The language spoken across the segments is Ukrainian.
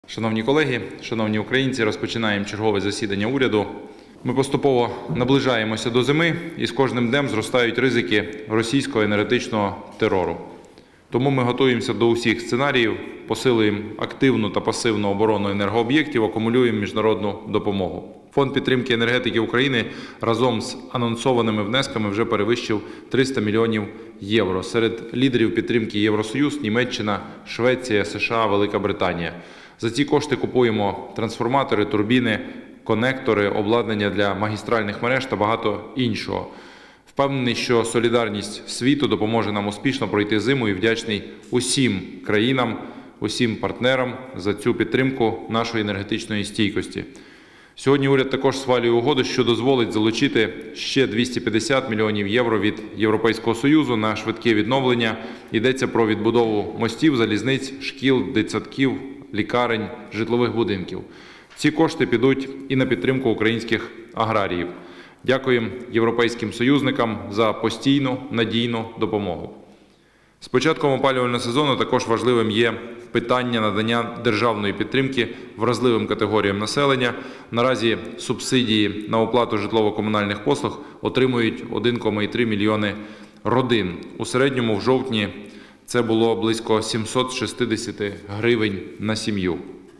Шановні колеги, шановні українці, розпочинаємо чергове засідання уряду. Ми поступово наближаємося до зими і з кожним днем зростають ризики російського енергетичного терору. Тому ми готуємося до усіх сценаріїв, посилюємо активну та пасивну оборону енергооб'єктів, акумулюємо міжнародну допомогу. Фонд підтримки енергетики України разом з анонсованими внесками вже перевищив 300 мільйонів євро. Серед лідерів підтримки Євросоюз – Німеччина, Швеція, США, Велика Британія. За ці кошти купуємо трансформатори, турбіни, конектори, обладнання для магістральних мереж та багато іншого. Впевнений, що солідарність світу допоможе нам успішно пройти зиму і вдячний усім країнам, усім партнерам за цю підтримку нашої енергетичної стійкості. Сьогодні уряд також схвалює угоду, що дозволить залучити ще 250 мільйонів євро від Європейського Союзу на швидке відновлення. Йдеться про відбудову мостів, залізниць, шкіл, дитсадків, лікарень, житлових будинків. Ці кошти підуть і на підтримку українських аграріїв. Дякуємо європейським союзникам за постійну, надійну допомогу. З початком опалювального сезону також важливим є питання надання державної підтримки вразливим категоріям населення. Наразі субсидії на оплату житлово-комунальних послуг отримують 1,3 мільйони родин. У середньому в жовтні це було близько 760 гривень на сім'ю.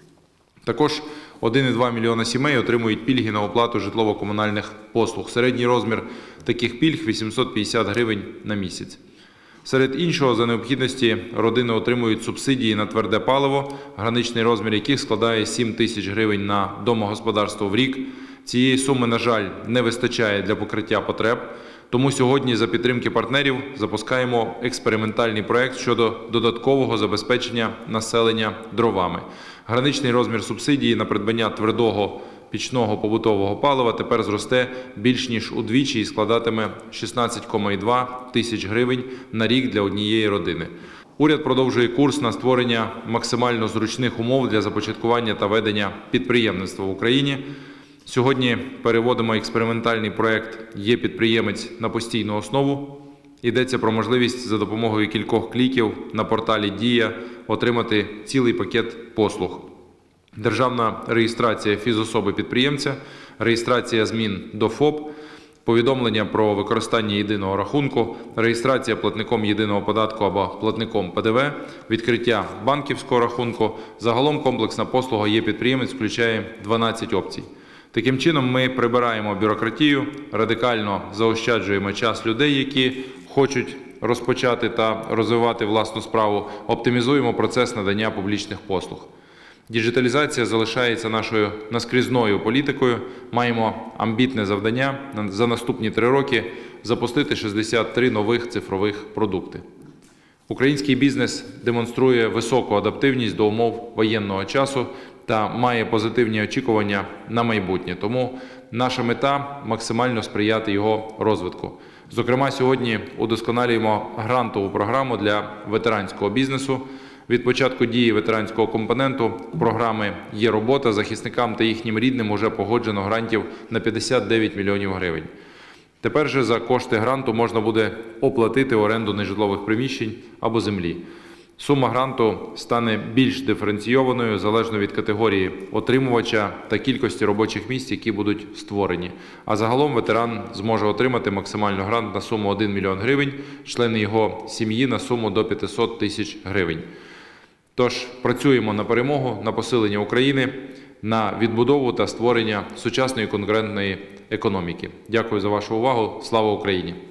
Також 1,2 мільйона сімей отримують пільги на оплату житлово-комунальних послуг. Середній розмір таких пільг – 850 гривень на місяць. Серед іншого, за необхідності, родини отримують субсидії на тверде паливо, граничний розмір яких складає 7 тисяч гривень на домогосподарство в рік. Цієї суми, на жаль, не вистачає для покриття потреб. Тому сьогодні за підтримки партнерів запускаємо експериментальний проект щодо додаткового забезпечення населення дровами. Граничний розмір субсидії на придбання твердого пічного побутового палива тепер зросте більш ніж удвічі і складатиме 16,2 тисяч гривень на рік для однієї родини. Уряд продовжує курс на створення максимально зручних умов для започаткування та ведення підприємництва в Україні. Сьогодні переводимо експериментальний проект «Є-підприємець» на постійну основу. Йдеться про можливість за допомогою кількох кліків на порталі «Дія» отримати цілий пакет послуг. Державна реєстрація фізособи-підприємця, реєстрація змін до ФОП, повідомлення про використання єдиного рахунку, реєстрація платником єдиного податку або платником ПДВ, відкриття банківського рахунку. Загалом комплексна послуга «Є-підприємець» включає 12 опцій. Таким чином ми прибираємо бюрократію, радикально заощаджуємо час людей, які хочуть розпочати та розвивати власну справу, оптимізуємо процес надання публічних послуг. Діджиталізація залишається нашою наскрізною політикою. Маємо амбітне завдання за наступні 3 роки запустити 63 нових цифрових продукти. Український бізнес демонструє високу адаптивність до умов воєнного часу та має позитивні очікування на майбутнє. Тому наша мета – максимально сприяти його розвитку. Зокрема, сьогодні удосконалюємо грантову програму для ветеранського бізнесу. Від початку дії ветеранського компоненту програми «Є робота» захисникам та їхнім рідним уже погоджено грантів на 59 мільйонів гривень. Тепер же за кошти гранту можна буде оплатити оренду нежитлових приміщень або землі. Сума гранту стане більш диференційованою залежно від категорії отримувача та кількості робочих місць, які будуть створені. А загалом ветеран зможе отримати максимально грант на суму 1 мільйон гривень, члени його сім'ї на суму до 500 тисяч гривень. Тож працюємо на перемогу, на посилення України, на відбудову та створення сучасної конкурентної економіки. Дякую за вашу увагу. Слава Україні!